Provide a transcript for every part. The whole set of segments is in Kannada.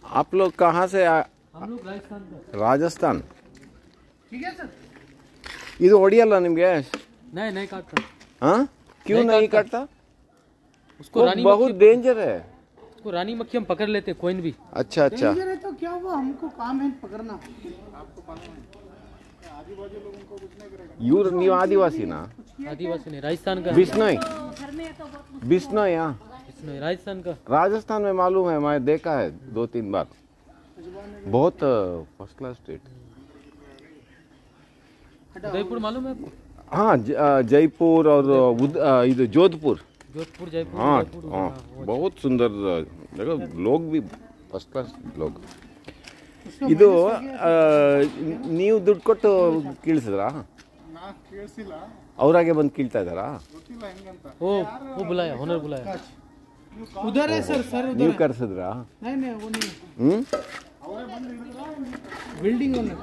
आप लोग कहाँ से हम लोग राजस्थान का। राजस्थान। ठीक है सर। ಇದು ಹೊಡಿಯಲ್ಲ ನಿಮಗೆ? नहीं काटता। हाँ, क्यों नहीं काटता? उसको वो रानी बहुत डेंजर है। उसको रानी मक्खी हम पकड़ लेते कोई भी। अच्छा अच्छा। डेंजर है तो क्या हुआ, हमको काम है पकड़ना। आपको मालूम है आदिवासी लोगों को कुछ नहीं करेगा। ಇವ್ರು ನೀವು ಆದಿವಾಸಿನಾ? आदिवासी नहीं, राजस्थान का। बिश्नोई बिश्नोई। हाँ, राजस्थान का। राजस्थान में मालूम है, मैं देखा है 2-3 बार। बहुत फर्स्ट क्लास स्टेट। उदयपुर मालूम है आपको? हाँ, जयपुर और इधर जोधपुर। जोधपुर जयपुर। हाँ जयपुर, हाँ, वो बहुत सुंदर। देखो लोग भी ಫಸ್ಟ್ ಕ್ಲಾಸ್ ಲೋಗ. ಇದು ನೀವು ದುಡ್ಡು ಕೊಟ್ಟು ಕೀಳ್ಸಿದ್ರಾ? ಅವ್ರಾಗೆ ಬಂದು ಕೀಳ್ತಾ ಇದ್ದಾರಾ? वो बुलाया, हुनर बुलाया। उधर है सर, सर उधर ನೀವು है। ಕರೆಸಿದ್ರಾ? नहीं नहीं वो नहीं, ಹ್ಞೂ. Building owner.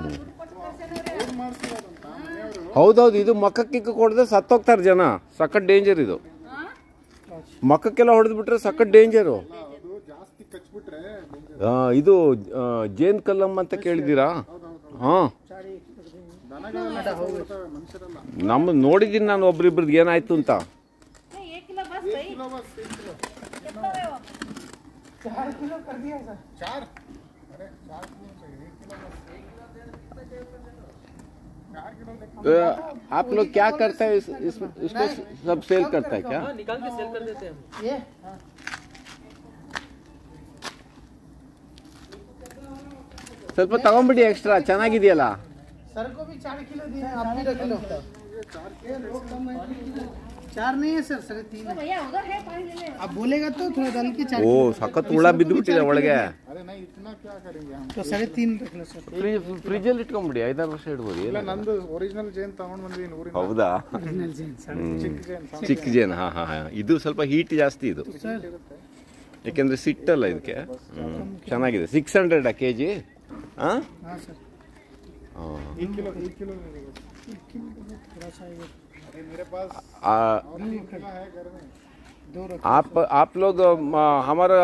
ಹೌದೌದು, ಇದು ಮಕ್ಕಕ್ಕೆ ಕೊಡದೆ ಸತ್ತೋಗ್ತಾರೆ ಜನ. ಸಖತ್ ಡೇಂಜರ್ ಇದು. ಮಕ್ಕಕ್ಕೆಲ್ಲ ಹೊಡೆದು ಬಿಟ್ರೆ ಸಖತ್ ಡೇಂಜರು. ಇದು ಜೇನ್ ಕಲ್ಲಂ ಅಂತ ಕೇಳಿದ್ದೀರಾ? ಹಾಂ, ನಮ್ಮ ನೋಡಿದ್ದೀನಿ ನಾನು ಒಬ್ರಿಬ್ರದ್ದು ಏನಾಯ್ತು ಅಂತ. आप लोग क्या करते हैं? इसको सब सेल करता है क्या? निकाल के सेल कर देते हैं हम। ये ಸ್ವಲ್ಪ ತಗೊಂಬಿಡಿ ಎಕ್ಸ್ಟ್ರಾ, ಚೆನ್ನಾಗಿದೆಯಲ್ಲ. सर को भी 4 किलो दिए, आप भी रख लो। 4 नहीं है सर, 3.5 है। आप बोलेगा तो थोड़ा डाल के 4 ಓ, ಸಖತ್ ಹುಳ ಬಿದ್ದುಬಿಟ್ಟಿದೆ ಒಳಗೆ. तो 3.5 रख लो सर। ಫ್ರಿಜ್ಜಲ್ಲಿ ಇಟ್ಕೊಂಬಿಡಿ, 5-6 ವರ್ಷ ಇಡ್ಬೋದು. ಇಲ್ಲ, ನಂದು ಒರಿಜಿನಲ್ ಜೇನ್ ತಗೊಂಡ್ ಬಂದಿದ್ದೀನಿ ಊರಿಂದ. ಹೌದಾ? ಚಿಕ್ಕ ಜೇನು. ಹಾಂ ಹಾಂ ಹಾಂ, ಇದು ಸ್ವಲ್ಪ ಹೀಟ್ ಜಾಸ್ತಿ ಇದು, ಯಾಕೆಂದ್ರೆ ಸಿಟ್ಟಲ್ಲ ಇದಕ್ಕೆ. ಚೆನ್ನಾಗಿದೆ. 600 kg. ಹಾಂ हाँ सर। हाँ, 1 किलो थोड़ा सा ये मेरे पास आ- है घर में। 2 रख। आप लोग हमारा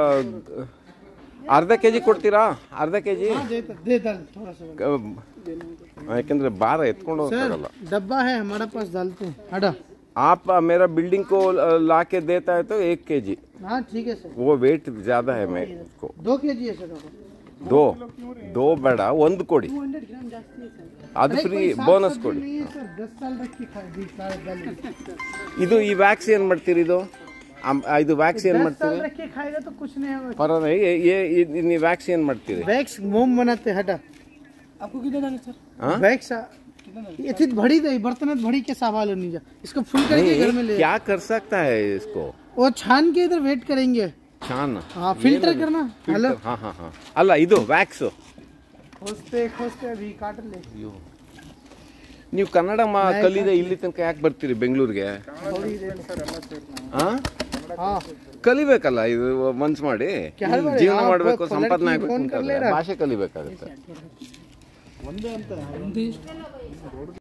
अर्धा ಕೆಜಿ ಕೊಡ್ತೀರಾ? अर्धा ಕೆಜಿ. हाँ दे दाल थोड़ा सा। ಯಾಕೆಂದ್ರೆ ಭಾರ ಎತ್ಕೊಂಡು ಹೋಗಲ್ಲ. डब्बा है हमारे पास, डालते हैं। हटा। आप मेरा बिल्डिंग को ला के देता है तो 1 kg। हाँ ठीक है सर। वो वेट ज्यादा है मेरे को। 2 kg है सर। दो ಬೇಡ, 1 ಕೊಡಿ. 200 ग्राम जास्ती है सर। ಅದು ಫ್ರೀ, ಬೋನಸ್ ಕೊಡಿ. नहीं है सर, 10 साल रख के खाए 20 साल डाल। ಇದು ಈ ವ್ಯಾಕ್ಸ್ ಏನ್ ಮಾಡ್ತೀರಿ? ಇದು ಇದು ವ್ಯಾಕ್ಸ್ ಏನ್ 10 ಮಾಡ್ತೀರಿ? साल रख के खाएगा तो कुछ नहीं होगा। ಪರವಾಗಿಲ್ಲ. ನೀವು ವ್ಯಾಕ್ಸ್ ಏನ್ ಮಾಡ್ತೀರಿ? वैक्स मोम बनाते। हटा। आपको कितना डाले सर? हाँ? वैक्स ये थी भड़ी दे, बर्तन भड़ी के सवाल नहीं जा। इसको फुल करके घर में ले। क्या कर सकता है इसको? वो छान के इधर वेट करेंगे। छान? हाँ, फिल्टर करना। हेलो। हाँ हाँ हाँ, ಅಲ್ಲ ಇದು ವ್ಯಾಕ್ಸ್. खोजते खोजते अभी काट ले। ನೀವು ಕನ್ನಡ ಕಲಿದೆ ಇಲ್ಲಿ ತನಕ ಯಾಕೆ ಬರ್ತೀರಿ ಬೆಂಗಳೂರಿಗೆ? हाँ ಕಲಿಬೇಕಲ್ಲ, ಇದು ಮನ್ಸು ಮಾಡಿ ಜೀವನ ಮಾಡಬೇಕು, ಸಂಪಾದನೆ ಆಗಬೇಕು फोन कर ले ಅಂತಂದ್ರೆ रहा। ಭಾಷೆ ಕಲಿಬೇಕಾಗುತ್ತೆ. ಒಂದೇ ಅಂತ